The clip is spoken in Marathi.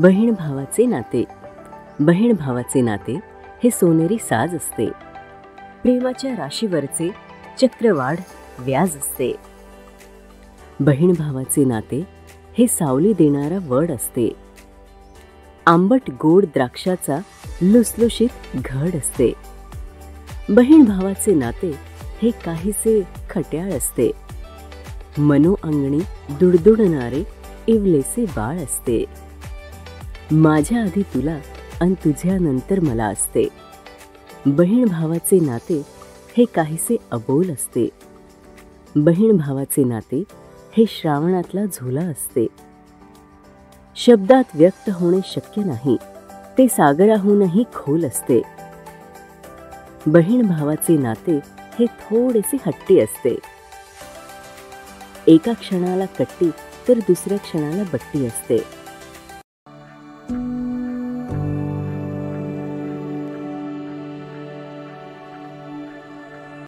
बहीण भावाचे नाते. बहीण भावाचे नाते हे सोनेरी साज असते. प्रेमाच्या राशीवरचे चक्रवाढ व्याज असते. बहीण भावाचे नाते हे सावली देणारा वड असते. आंबट गोड द्राक्षाचा लुसलुशीत घड असते. बहीण भावाचे नाते हे काहीसे खट्याळ असते. मनोअंगणी दुडदुडणारे इवलेसे बाळ असते. माझ्या आधी तुला आणि तुझ्यानंतर मला असते. बहीण भावाचे नाते हे काहीसे अबोल असते. बहीण भावाचे नाते हे श्रावणातला झुला असते. शब्दात व्यक्त होणे शक्य नाही, ते सागराहूनही खोल असते. बहीण भावाचे नाते हे थोडेसे हट्टी असते. एका क्षणाला कट्टी तर दुसऱ्या क्षणाला बट्टी असते.